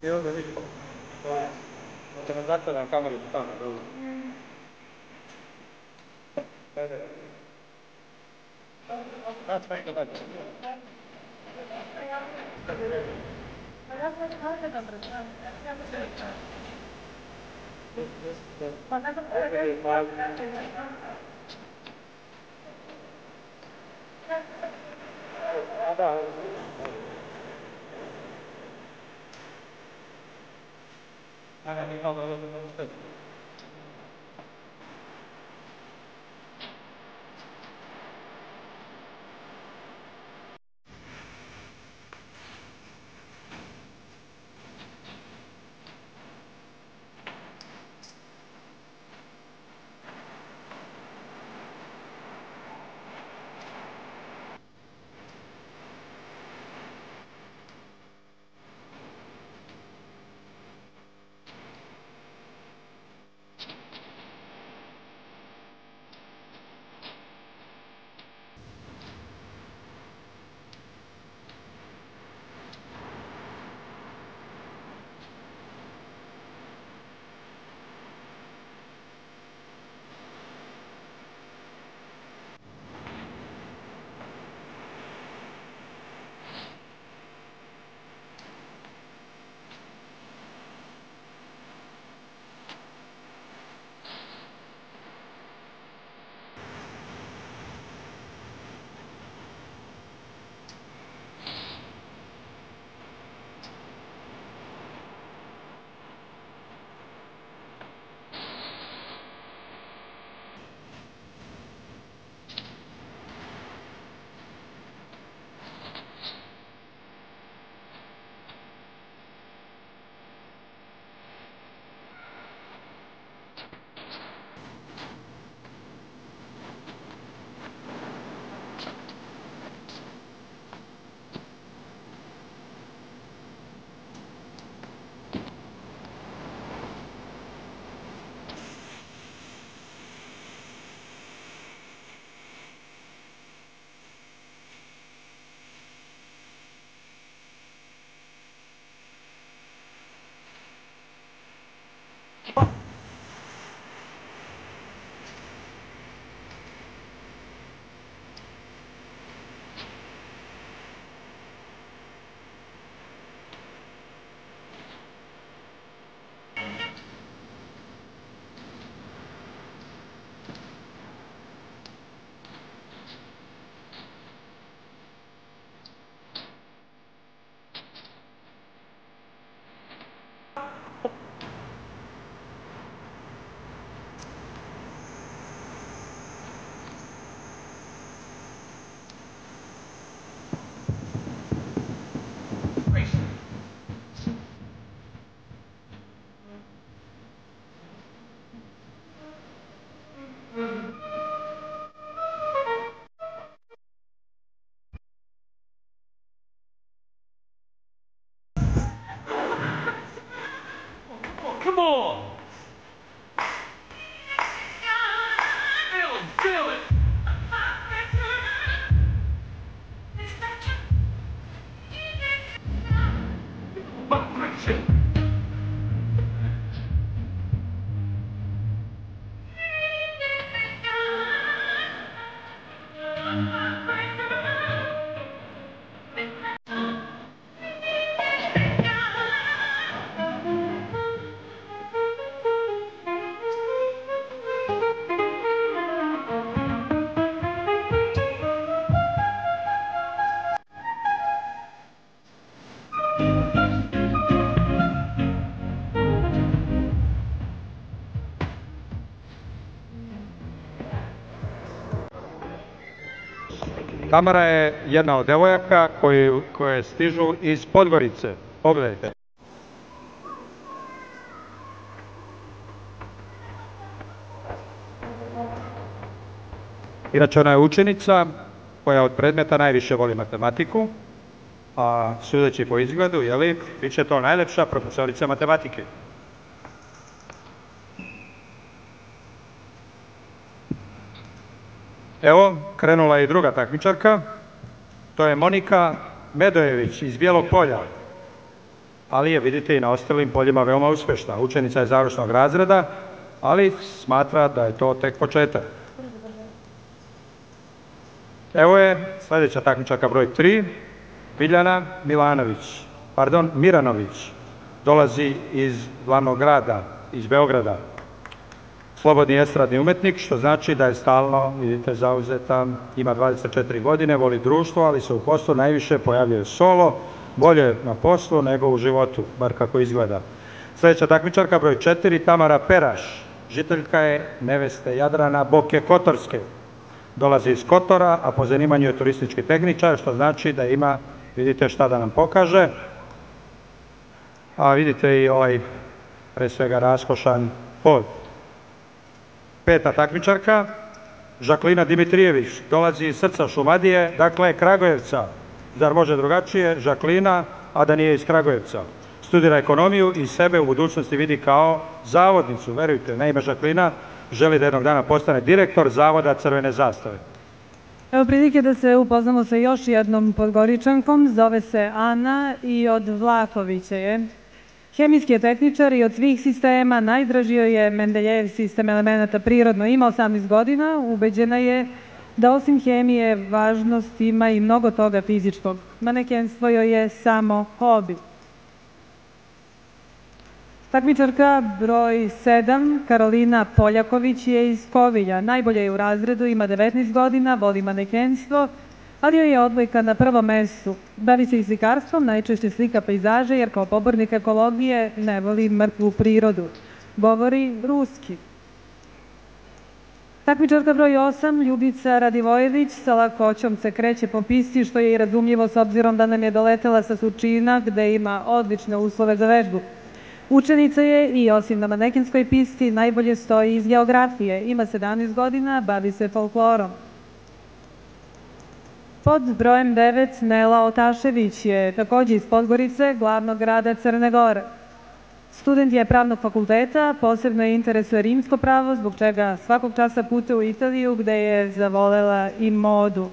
I onda vidi, te ne zakladam kameru tamo, dobro. That's right, that's right. Come on! Feel it! Tamara je jedna od devojaka koje stižu iz Podgorice. Pogledajte. Inače, ona je učenica koja od predmeta najviše voli matematiku, a sudeći po izgledu, bit će to najlepša profesorica matematike. Evo, krenula je i druga takmičarka, to je Monika Medojević iz Bijelog Polja. ali je, vidite, i na ostalim poljima veoma uspešna. Učenica je završnog razreda, ali smatra da je to tek početak. Evo je sledeća takmičarka broj 3, Biljana Miranović. Dolazi iz glavnog grada, iz Beograda. Slobodni estradni umetnik, što znači da je stalno, vidite, zauzeta, ima 24 godine, voli društvo, ali se u poslu najviše pojavljuje solo, bolje na poslu nego u životu, bar kako izgleda. Sledeća takmičarka broj 4, Tamara Peraš, žiteljka je neveste Jadrana Boke Kotorske. Dolazi iz Kotora, a po zanimanju je turistički tehničar, što znači da ima, vidite, šta da nam pokaže. A vidite i ovaj, pre svega, raskošan pod. 5. takmičarka, Žaklina Dimitrijević, dolazi iz srca Šumadije, dakle Kragujevca. Zar može drugačije? Žaklina, a da nije iz Kragujevca. Studira ekonomiju i sebe u budućnosti vidi kao zavodnicu, verujte, na ime Žaklina, želi da jednog dana postane direktor Zavoda Crvene zastave. Evo prilike da se upoznamo sa još jednom Podgoričankom, zove se Ana i od Vlahovića je. Hemijski je tehničar i od svih sistema najdraži joj je Mendeljejev sistem elemenata prirodno. Ima 18 godina, ubeđena je da osim hemije važnost ima i mnogo toga fizičkog. Manekenstvo joj je samo hobi. Takmičarka broj 7, Karolina Poljaković je iz Kovilja. Najbolja je u razredu, ima 19 godina, voli manekenstvo, ali joj je odbojka na prvom mestu. Bavi se i slikarstvom, najčešće slika pejzaže, jer kao pobornik ekologije ne voli mrtvu prirodu. Govori ruski. Takmičarka broj 8, Ljubica Radivojević, sa lakoćom se kreće po pisti, što je i razumljivo s obzirom da nam je doletela sa Surčina, gde ima odlične uslove za vežbu. Učenica je i osim na manekenskoj pisti najbolje stoji iz geografije. Ima 17 godina, bavi se folklorom. Pod brojem 9, Nela Otašević je takođe iz Podgorice, glavnog grada Crne Gore. Student je pravnog fakulteta, posebno je interesuje rimsko pravo, zbog čega svakog časa putuje u Italiju, gde je zavolela i modu.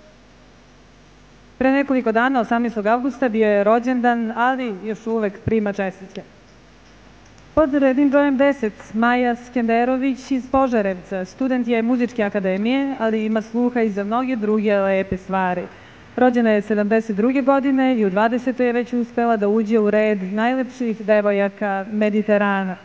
Pre nekoliko dana, 18. avgusta, bio je rođendan, ali još uvek prima čestitke. Pod rednim brojem 10, Maja Skenderović iz Požarevca. Student je muzičke akademije, ali ima sluha i za mnoge druge lepe stvari. Rođena je 72. godine i u 20. je već uspela da uđe u red najlepših devojaka Mediterana.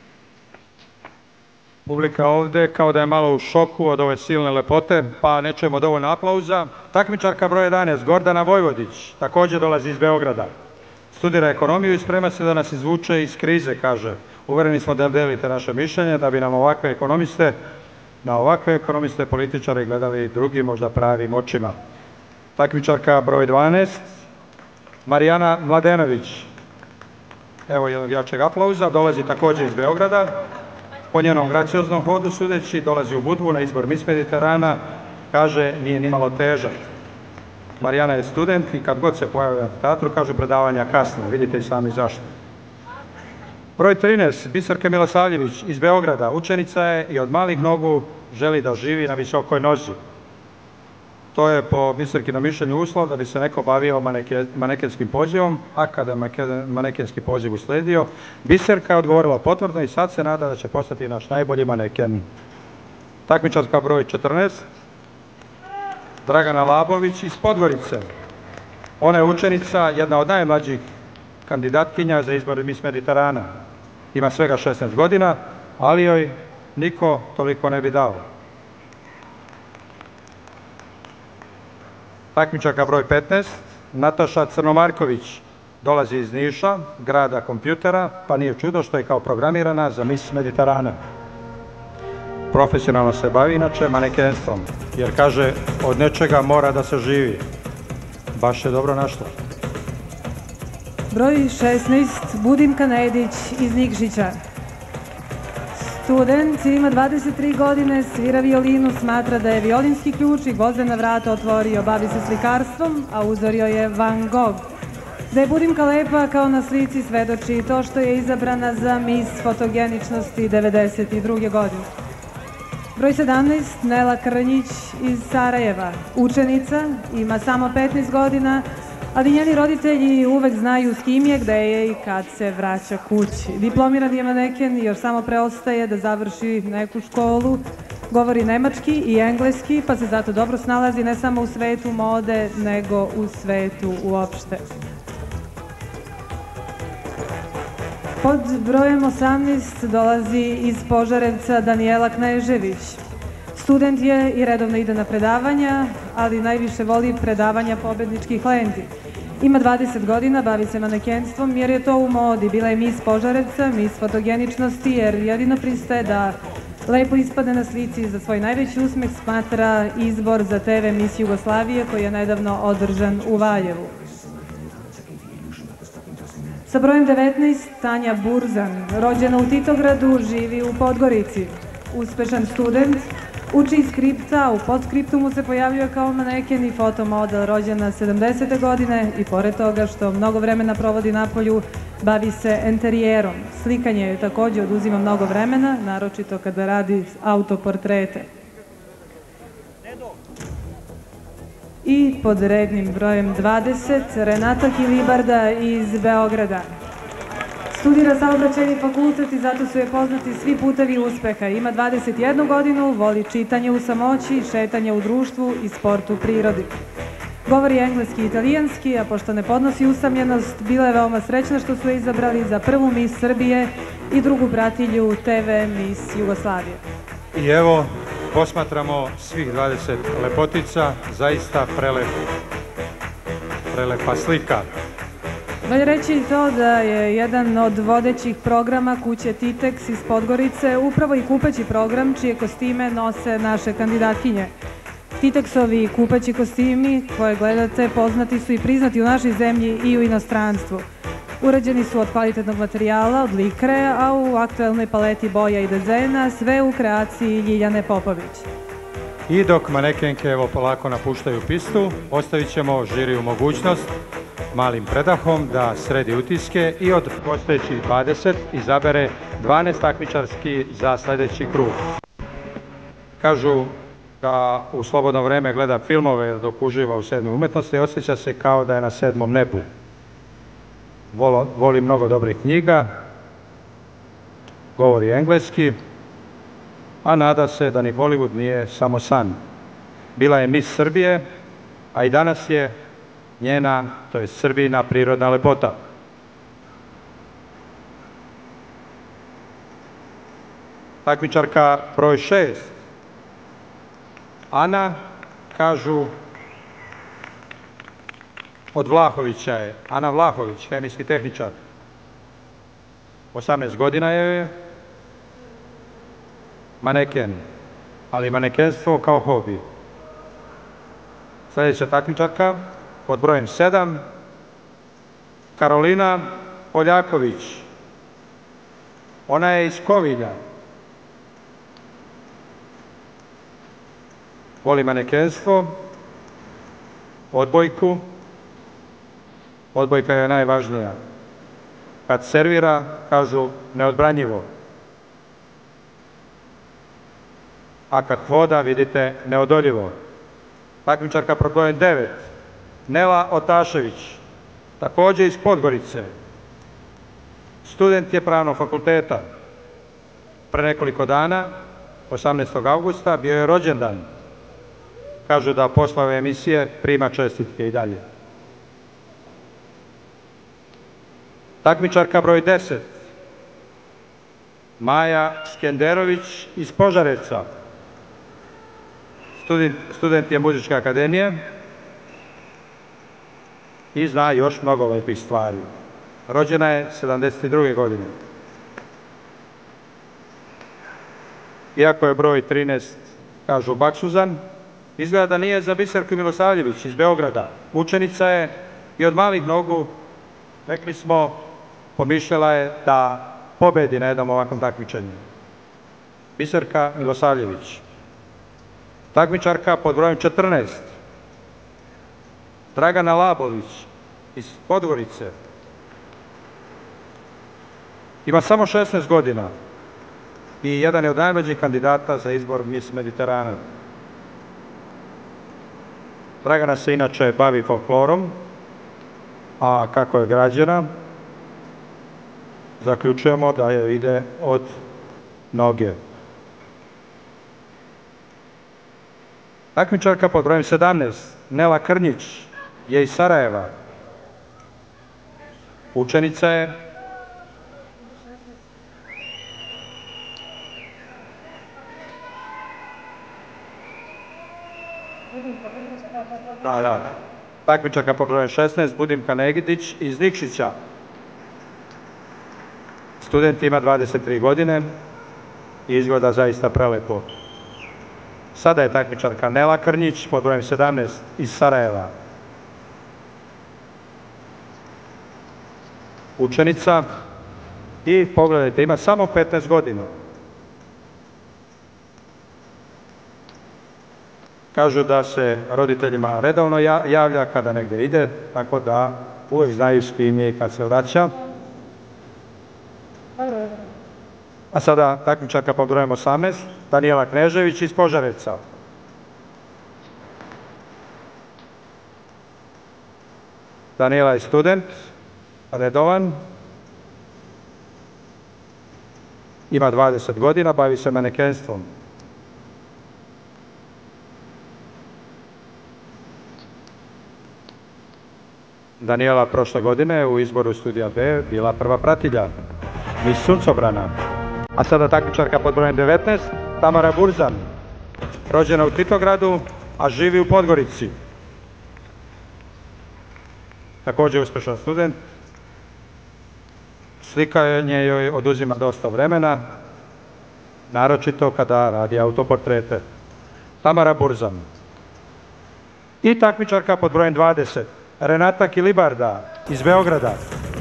Publika ovde kao da je malo u šoku od ove silne lepote, pa ne čujemo dovoljno aplauza. Takmičarka broj 11, Gordana Vojvodić, takođe dolazi iz Beograda. Studira ekonomiju i sprema se da nas izvuče iz krize, kaže. Uvereni smo da delite naše mišljenje, da bi nam na ovakve ekonomiste političare gledali drugi, možda pravim očima. Takmičarka broj 12, Marijana Mladenović. Evo jednog jačeg aplauza, dolazi takođe iz Beograda. Po njenom gracioznom hodu sudeći, dolazi u Budvu na izbor Miss Mediterana, kaže nije ni malo težak. Marijana je student i kad god se pojavlja na teatru, kažu predavanja kasno, vidite i sami zašto. Broj 13, Biserka Milosavljević iz Beograda, učenica je i od malih nogu želi da živi na visokoj nozi. To je po Biserkinom mišljenju uslov da bi se neko bavio manekenskim pozivom, a kada manekenski poziv usledio, Biserka je odgovorila potvrdno i sad se nada da će postati naš najbolji maneken. Takmičarka broj 14, Dragana Labović iz Podgorice. Ona je učenica, jedna od najmlađih kandidatkinja za izbor Miss Mediterana. Ima svega 16 godina, ali joj niko toliko ne bi dao. Takmičarka broj 15, Nataša Crnomarković, dolazi iz Niša, grada kompjutera, pa nije čudo što je kao programirana za Miss Mediterana. Profesionalno se bavi inače manekenstvom, jer kaže od nečega mora da se živi. Baš je dobro našla. Broj 16, Budimka Nedić iz Nikšića. Student, ima 23 godine, svira violinu, smatra da je violinski ključ i gvozdena vrata otvorio, bavi se slikarstvom, a uzorio je Van Gogh. Da je Budimka lepa kao na slici svedoči to što je izabrana za Miss fotogeničnosti 92. godine. Broj 17, Nela Krnjić iz Sarajeva. Učenica, ima samo 15 godina, Ali njeni roditelji uvek znaju s kim je, gde je i kad se vraća kući. Diplomirani je maneken i još samo preostaje da završi neku školu. Govori nemački i engleski, pa se zato dobro snalazi ne samo u svetu mode, nego u svetu uopšte. Pod brojem 18 dolazi iz Požarevca Danijela Knežević. Student je i redovno ide na predavanja, ali najviše voli predavanja pobedničkih lendi. Ima 20 godina, bavi se manekenstvom jer je to u modi. Bila je mis Požarevca, mis fotogeničnosti jer jedino pristaje da lepo ispadne na slici. Za svoj najveći usmeh smatra izbor za TV mis Jugoslavije koji je nedavno održan u Valjevu. Sa brojem 19, Tanja Burzan, rođena u Titogradu, živi u Podgorici. Uspešan student, uči skripta, u podskriptu mu se pojavljuje kao maneken i fotomodel, rođena 70. godine i pored toga što mnogo vremena provodi napolju, bavi se enterijerom. Slikanje je takođe oduzima mnogo vremena, naročito kada radi autoportrete. I pod rednim brojem 20, Renata Kilibarda iz Beograda. Studira saobraćajni fakultet i zato su je poznati svi putevi uspeha. Ima 21 godinu, voli čitanje u samoći, šetanje u društvu i sport u prirodi. Govori engleski i italijanski, a pošto ne podnosi usamljenost, bila je veoma srećna što su je izabrali za prvu mis Srbije i drugu bratilju TV mis Jugoslavije. I evo, posmatramo svih 20 lepotica, zaista prelepa slika. Valja reći i to da je jedan od vodećih programa kuće Titex iz Podgorice upravo i kupeći program čije kostime nose naše kandidatkinje. Titexovi kupeći kostimi koje gledate poznati su i priznati u našoj zemlji i u inostranstvu. Urađeni su od kvalitetnog materijala, od likre, a u aktuelnoj paleti boja i dezena, sve u kreaciji Ljiljane Popović. I dok manekenke evo polako napuštaju pistu, ostavit ćemo žiriju mogućnost malim predahom da sredi utiske i od postojećih 20 izabere 12 takmičarski za sledeći krug. Kažu da u slobodno vreme gleda filmove dok uživa u sedmoj umetnosti i osjeća se kao da je na sedmom nebu. Voli mnogo dobrih knjiga, govori engleski, a nada se da ni Hollywood nije samo san. Bila je mis Srbije, a i danas je njena, to je Srbina, prirodna lepota. Takmičarka broj 6. Ana, kažu, od Vlahovića je. Ana Vlahović, hemijski tehničar. 18 godina je maneken, ali manekenstvo kao hobi. Sljedeća takmičarka, pod brojem 7, Karolina Poljaković. Ona je iz Kovilja. Voli manekenstvo, odbojku. Odbojka je najvažnija. Kad servira, kažu, neodbranjivo. A kad hoda, vidite, neodoljivo. Takmičarka pod brojem 9, Nela Otašević, takođe iz Podgorice. Student je pravnog fakulteta. Pre nekoliko dana, 18. avgusta, bio je rođendan. Kažu da posle ove emisije prima čestitke i dalje. Takmičarka broj 10, Maja Skenderović iz Požarevca. Student je Muzičke akademije i zna još mnogo lepih stvari. Rođena je 72. godine. Iako je broj 13, kažu, baksuzan, izgleda da nije za Biserku Milosavljević iz Beograda. Učenica je i od malih nogu, rekli smo, pomišljala je da pobedi na jednom ovakvom takmičenju. Biserka Milosavljević. Takmičarka pod brojem 14, Dragana Labović iz Podgorice. Ima samo 16 godina i jedan je od najmlađih kandidata za izbor Mis Mediterana. Dragana se inače bavi folklorom a kako je građena, zaključujemo da je ide od noge. Takmičarka pod brojem 17, Nela Krnjić, je iz Sarajeva. Učenica je takmičarka pod brojem 16, Budimka Negidić iz Nikšića. Student ima 23 godine i izgleda zaista prelepo. Sada je takmičarka Nela Krnjić pod brojem 17 iz Sarajeva. Učenica i pogledajte, ima samo 15 godina. Kažu da se roditeljima redovno javlja kada negdje ide, tako da uvijek znaju s kim je i kad se vraća. A sada takmičarka pod brojem 18, Danijela Knežević iz Požarevca. Danijela je student, redovan, ima 20 godina, bavi se manekenstvom. Danijela prošle godine u izboru studija B bila prva pratilja, Miss Suncobrana. A sada takmičarka pod brojem 19, Tamara Burzan, rođena u Titogradu, a živi u Podgorici. Također uspješan student. Slikanje joj oduzima dosta vremena, naročito kada radi autoportrete. Tamara Burzan. I takmičarka pod brojem 20, Renata Kilibarda iz Beograda.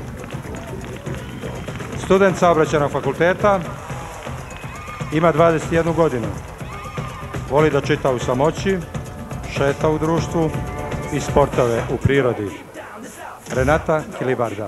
Student Saobraćajnog fakulteta, ima 21 godinu. Voli da čita u samoći, šeta u društvu i sportove u prirodi. Renata Kilibarda.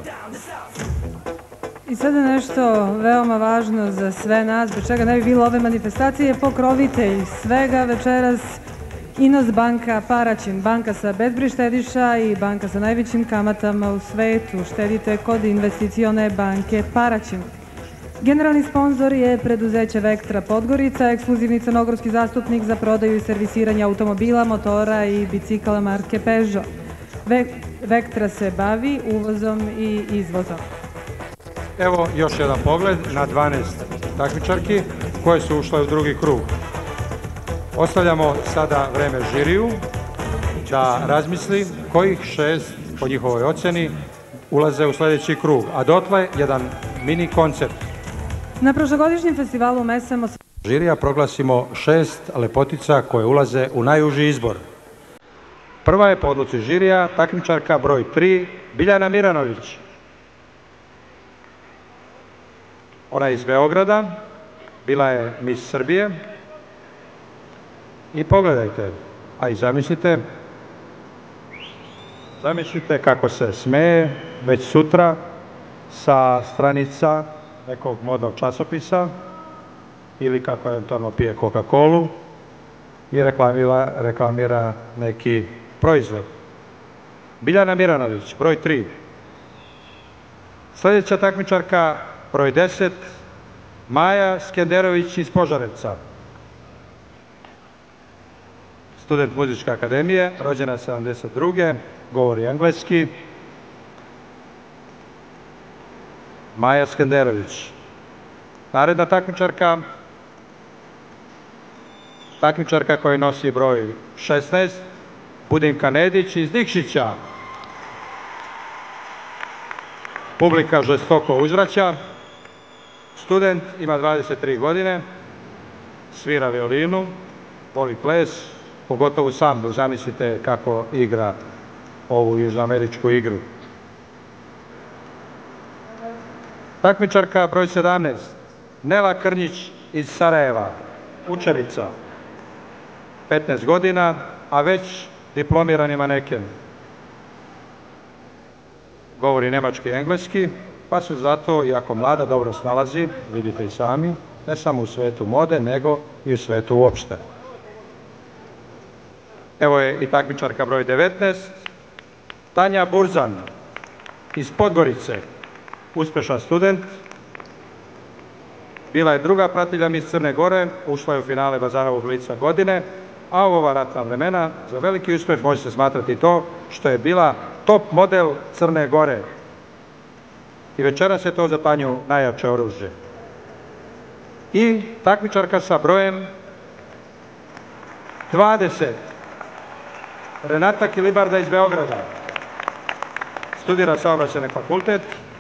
I sada nešto veoma važno za sve nas, bez čega ne bi bilo ove manifestacije, pokrovitelj svega večeras Inos banka Paraćin, banka sa bezbroj štediša i banka sa najvećim kamatama u svetu. Štedite kod investicione banke Paraćin. Generalni sponzor je preduzeće Vektra Podgorica, ekskluzivni crnogorski zastupnik za prodaju i servisiranje automobila, motora i bicikala marke Peugeot. Vektra se bavi uvozom i izvozom. Evo još jedan pogled na 12 takmičarki koje su ušle u drugi krug. Ostavljamo sada vreme žiriju da razmisli kojih 6 po njihovoj ocjeni ulaze u sljedeći krug, a dotle jedan mini koncert. Na prošlogodišnjem festivalu Mesemo žirija proglasimo 6 lepotica koje ulaze u najuži izbor. Prva je po odluci žirija takmičarka broj 3, Biljana Miranović. Ona je iz Beograda, bila je Miss Srbije. I pogledajte, a i zamislite kako se smeje već sutra sa stranica nekog modnog časopisa ili kako eventualno pije Coca-Colu i reklamira neki proizvod. Biljana Miranović, broj 3. Sljedeća takmičarka, broj 10, Maja Skenderović iz Požarevca. Student Muzičke akademije, rođena 72. govori engleski. Maja Skenderović. Naredna takmičarka koja nosi broj 16, Budimka Nedić iz Nikšića. Publika žestoko uzvraća. Student, ima 23 godine, svira violinu, voli ples, pogotovo sambl, zamislite kako igra ovu južnoameričku igru. Takmičarka broj 17, Nela Krnjić iz Sarajeva, učenica, 15 godina, a već diplomirani maneken. Govori nemački i engleski, pa se zato, iako mlada, dobro snalazi, vidite i sami, ne samo u svetu mode, nego i u svetu uopšte. Evo je i takmičarka broj 19, Tanja Burzan. iz Podgorice, uspešan student. Bila je druga pratilja Mis Crne Gore, ušla je u finale Bazarovog lica godine, a u ova ratna vremena za veliki uspeh može se smatrati to što je bila top model Crne Gore. I večeras je to za Tanju najjače oružje. I takmičarka sa brojem 20, Renata Kilibarda iz Beograda. Studira saobraćajni fakultet,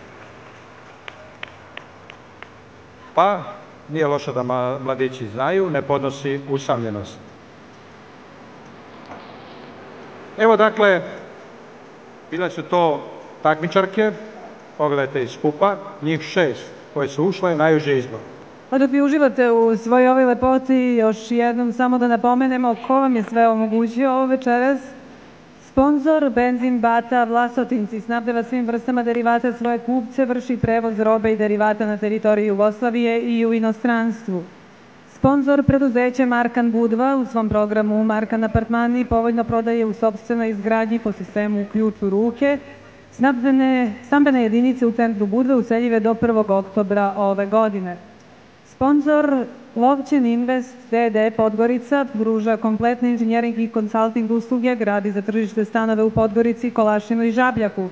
pa nije loše da mladići znaju, ne podnosi usamljenost. Evo dakle, bile su to takmičarke, pogledajte iz skupa, njih 6 koje su ušle najuži izbor. A dok vi uživate u svojoj ovoj lepoti, još jednom samo da napomenemo ko vam je sve omogućio ovo večeras. Sponzor Benzin Bata Vlasotinci snabdeva svim vrstama derivata svoje kupce, vrši prevoz robe i derivata na teritoriji Jugoslavije i u inostranstvu. Sponzor preduzeće Markan Budva u svom programu Markan Apartmani povoljno prodaje u sopstvenoj izgradnji po sistemu ključ u ruke stambene jedinice u centru Budve useljive do 1. oktobra ove godine. Sponzor Lovćen Invest D.D. Podgorica pruža kompletne inženjering i konsalting usluge, gradi za tržište stanove u Podgorici, Kolašinu i Žabljaku.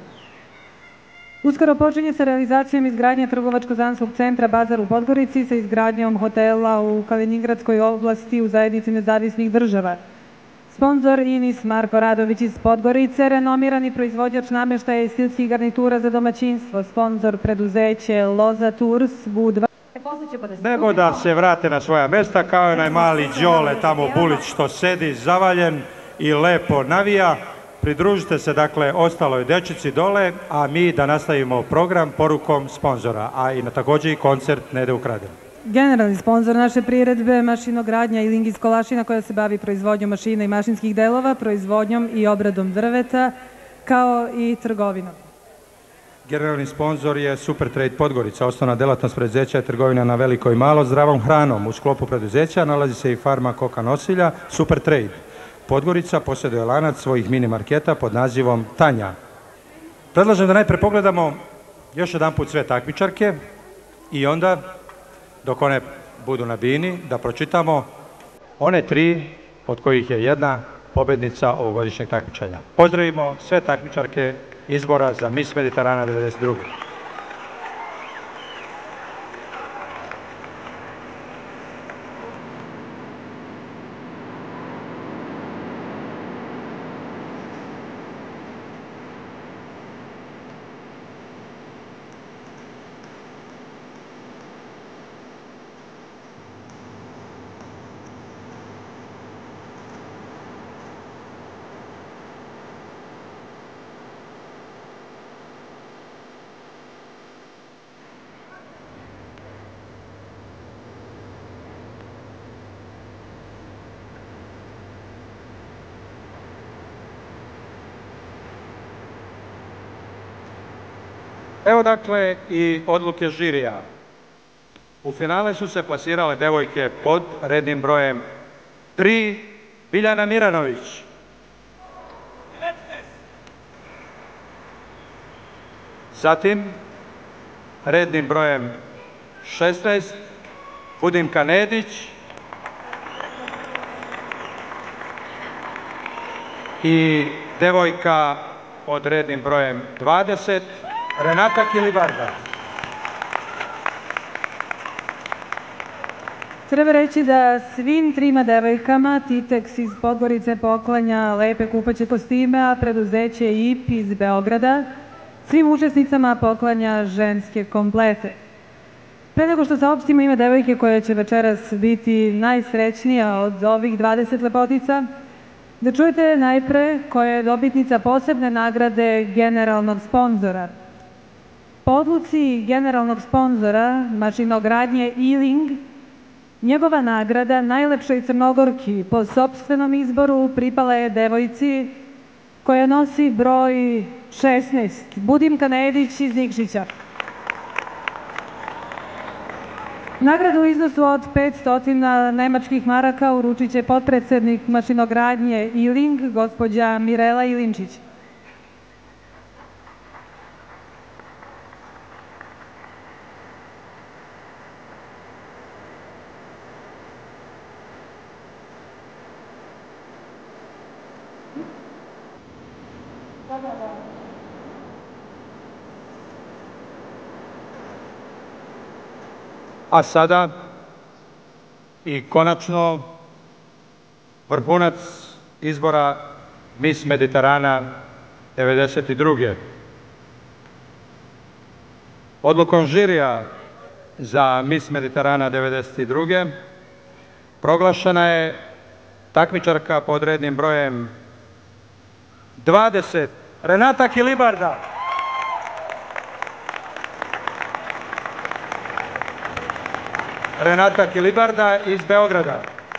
Uskoro počinje sa realizacijom izgradnje trgovačko-zanskog centra Bazar u Podgorici sa izgradnjom hotela u Kaliningradskoj oblasti u zajednici nezavisnih država. Sponzor Inis Marko Radović iz Podgorice, renomirani proizvođač nameštaja i stilskih garnitura za domaćinstvo. Sponzor preduzeće Loza Tours Budva. Nego da se vrate na svoja mesta, kao je onaj mali Đole tamo Bulić što sedi zavaljen i lepo navija. Pridružite se dakle ostaloj dečici dole, a mi da nastavimo program porukom sponzora, a i također i koncert ne ide ukraden. Generalni sponzor naše priredbe Mašinogradnja Iling iz Kolašina koja se bavi proizvodnjom mašina i mašinskih delova, proizvodnjom i obradom drveta, kao i trgovinom. Generalni sponzor je Supertrade Podgorica, osnovna delatnost preduzeća je trgovina na veliko i malo zdravom hranom. U sklopu preduzeća nalazi se i farma koka nosilja Supertrade. Podgorica posjeduje lanac svojih mini marketa pod nazivom Tanja. Predlažem da najpre pogledamo još jedan put sve takmičarke i onda, dok one budu na bini, da pročitamo one 3 od kojih je jedna pobednica ovogodišnjeg takmičenja. Pozdravimo sve takmičarke izbora za Miss Mediterana 92. Evo dakle i odluke žirija. U finale su se plasirale devojke pod rednim brojem 3 Biljana Miranović, 19. Zatim rednim brojem 16 Budimka Nedić i devojka pod rednim brojem 20 Renata Kilibarda. Treba reći da svim 3 devojkama Titex iz Podgorice poklanja lepe kupaće kostime, a preduzeće IP iz Beograda svim učesnicama poklanja ženske komplete. Pre nego što saopštimo ime devojke koja će večeras biti najsrećnija od ovih 20 lepotica, da čujete najpre koja je dobitnica posebne nagrade generalnog sponzora. Po odluci generalnog sponzora Mašinogradnje Iling, njegova nagrada najlepšoj Crnogorki po sopstvenom izboru pripala je devojci koja nosi broj 16, Budimka Nedić iz Nikšića. Nagradu u iznosu od 500 nemačkih maraka uručit će potpredsednik Mašinogradnje Iling, gospođa Mirela Ilinčić. A sada i konačno vrhunac izbora Miss Mediterana 92. Odlukom žirija za Miss Mediterana 92. proglašena je takmičarka pod rednim brojem 20, Renata Kilibarda. Renata Kilibarda iz Beograda.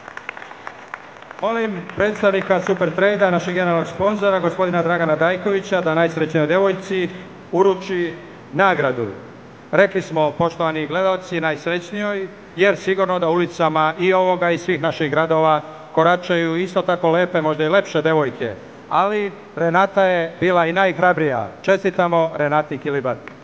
Molim predstavnika Supertrade-a, našeg generalnog sponzora, gospodina Dragana Dajkovića, da najsrećnijoj devojci uruči nagradu. Rekli smo, poštovani gledalci, najsrećnijoj, jer sigurno da ulicama i ovoga i svih naših gradova koračaju isto tako lepe, možda i lepše devojke. Ali Renata je bila i najhrabrija. Čestitamo Renati Kilibardi.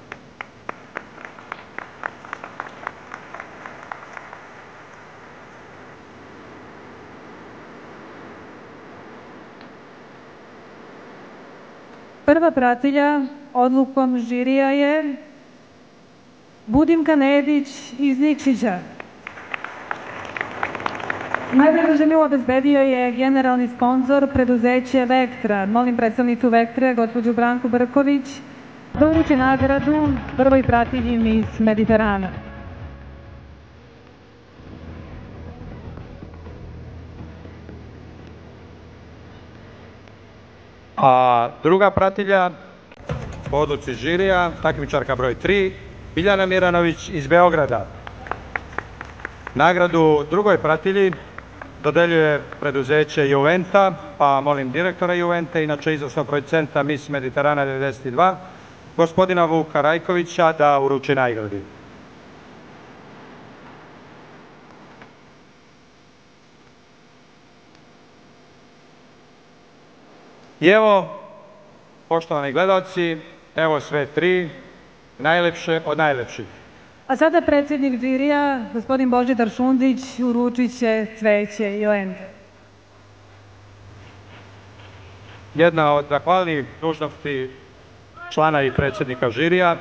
Prva pratilja odlukom žirija je Budimka Nedić iz Nikšića. Nagradu za nju obezbedio je generalni sponzor preduzeće Vektra. Molim predstavnicu Vektre, gospođu Branku Brković, da uruči nagradu prvoj pratilji Miss Mediterana. A druga pratilja po odluci žirija, takmičarka broj 3, Biljana Miranović iz Beograda. Nagradu drugoj pratilji dodeljuje preduzeće Juventa, pa molim direktora Juvente, inače izvršnog producenta Miss Mediterana 92, gospodina Vuka Rajkovića, da uruči nagradu. I evo, poštovani gledalci, evo sve tri, najlepše od najlepših. A sada predsjednik žirija, gospodin Božidar Šundić, uručit će cveće i lente. Jedna od zahvalnih dužnosti člana i predsjednika žirija.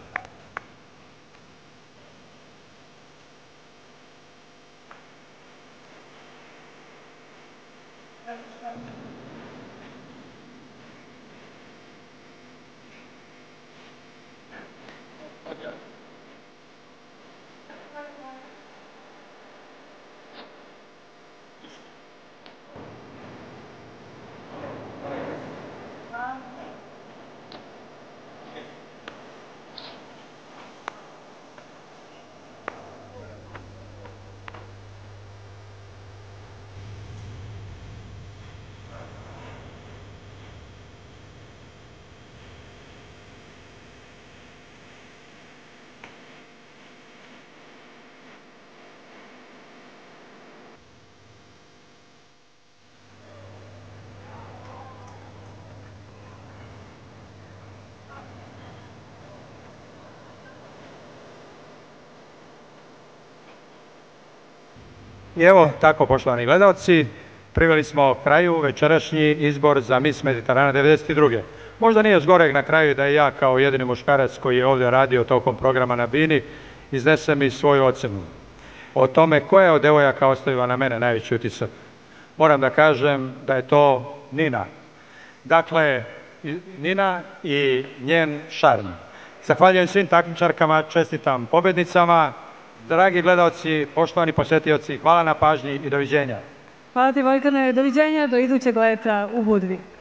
I evo tako, poštovani gledalci, priveli smo kraju večerašnji izbor za Miss Mediterana 92. Možda nije zgoreg na kraju da i ja kao jedini muškarac koji je ovdje radio tokom programa na Bini iznesem i svoju ocenu o tome koja je od devojaka ostavila na mene najveći utisak. Moram da kažem da je to Nina. Dakle, Nina i njen šarm. Zahvaljujem svim takmičarkama, čestitam pobednicama. Dragi gledalci, poštovani posjetioci, hvala na pažnji i doviđenja. Hvala ti, Vojkane, doviđenja do idućeg leta u Budvi.